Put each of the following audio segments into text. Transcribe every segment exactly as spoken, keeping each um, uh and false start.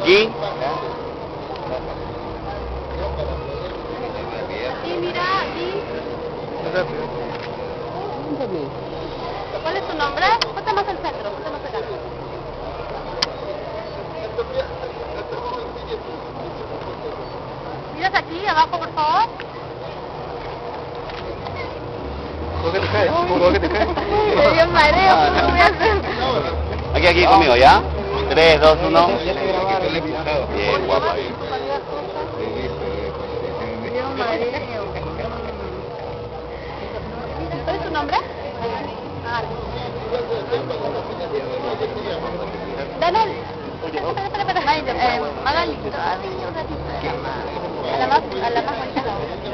Aquí. Sí, mira, aquí. ¿Cuál es tu nombre? Ponte más al centro, ponte más acá. Miras aquí, abajo, por favor. ¿Cómo que te caes? ¿Cómo que te caes? Me dio mareo, ¿cómo voy a hacer? Aquí, aquí conmigo, ¿ya? tres, dos, uno. Ya te grabaron. Bien, guapa. Me dio mareo. ¿Cuál es tu nombre? Ah, dale. Espera, espera, espera. Eh, Magali. A la más, a la más bonita.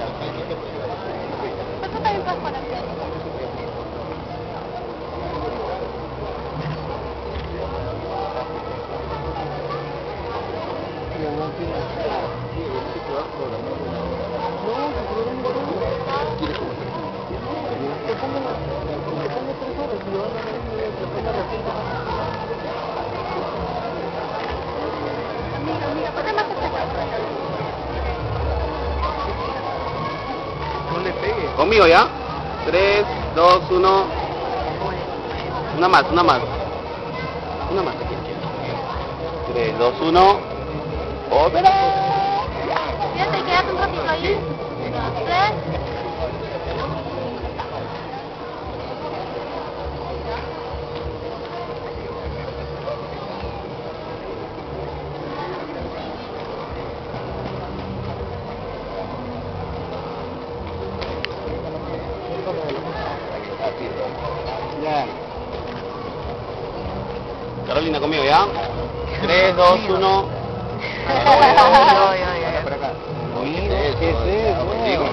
¿Por qué también puedes ponerte? Amiga, amiga, ponte más cerca. No le pegues. Conmigo, ¿ya? tres, dos, uno. Una más, una más. Una más. tres, dos, uno. ¡Ópera! Fíjate, quédate un ratito ahí. Uno, tres. Ya. Carolina, conmigo, ¿ya? tres, dos, uno. Para acá. Mira, ¿qué es eso? Contigo.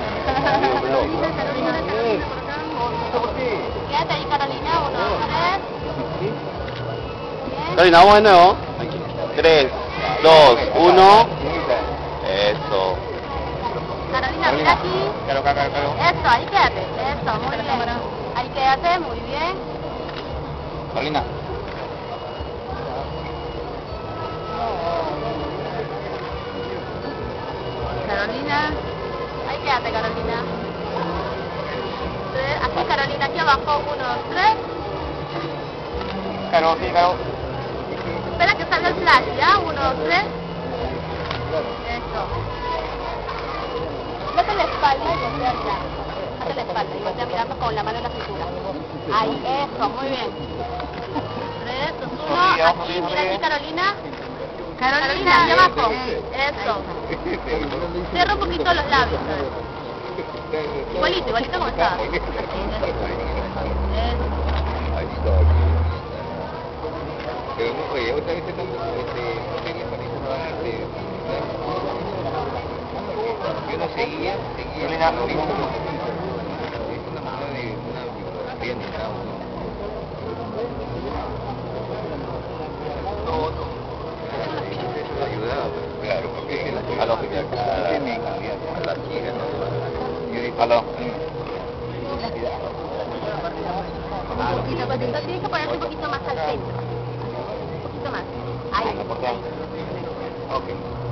Quédate ahí, Carolina. Uno, tres. Bien. Carolina, vamos de nuevo. tres, dos, uno. Eso. Carolina, mira aquí. Claro, claro, claro. Eso, ahí quédate. Eso, muy bien. Ahí quédate, muy bien. Carolina. Carolina. Ahí quédate, Carolina. Tres. Aquí, Carolina, aquí abajo. Uno, dos, tres. Claro, sí, claro. Espera que salga el flash, ¿ya? Uno, dos, tres. Eso. Date la espalda y voltea a mirar. Date la espalda y voltea a mirarnos con la mano en la cintura. Ahí, eso, muy bien. Tres, dos, uno. Aquí, mira aquí, Carolina. Carolina, aquí abajo. Eso. Cierra un poquito los labios. Igualito, igualito como estaba. Eso. Pero no, oye, otra vez están, este, no tenía para este, yo no seguía, seguía lo mismo. Es una manera de una biografía ni nada, ¿no? No, no. Eso ayudaba, claro, porque a los que acá, a la chica, ¿no? Yo dije, aló. Un poquito, pues, tienes que ponerte un poquito más al centro. Un poquito más. Ahí. Ok.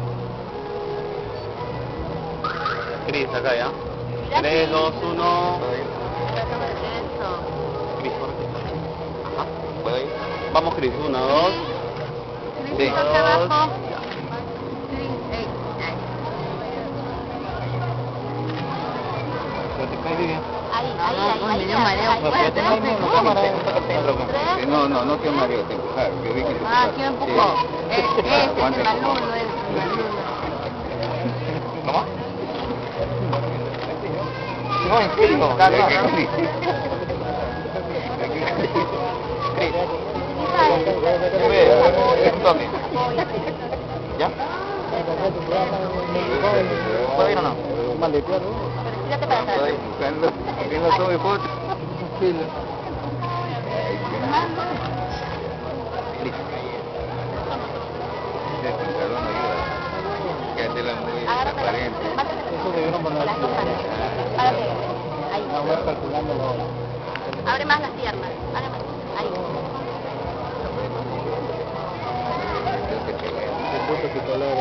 Cris, acá, ¿ya? Mira tres, aquí. dos, uno. Eso. Cris, por aquí. Ajá. ¿Puedo ir? Vamos, Cris. uno, dos. Sí. Aquí abajo. ¿Pero te cae bien? Ahí, ahí, ahí, ahí. Me dio mareo. No, no, no te mareo, te empujar. Yo vi que te Ah, ¿quién empujó? Eh, ese, el malulo, ese, el malulo. ¿Cómo? No, en serio, Carlos. ¿Dónde? ¿Ya? ¿Puedo ir o no? Maletear, ¿no? Tírate para atrás. Estoy buscando, porque no tome fotos. Listo. Ese pantalón ayuda. Quédate la muy transparente. Eso debieron poner las dos manos. Ahora pégate. Ahí. Vamos calculando la hora. Abre más las piernas. Abre más. Ahí. Creo que te estos colores.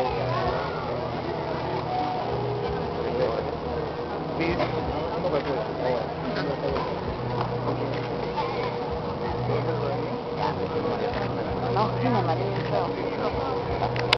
Sí, ¿cómo que No, sí, me maría feo.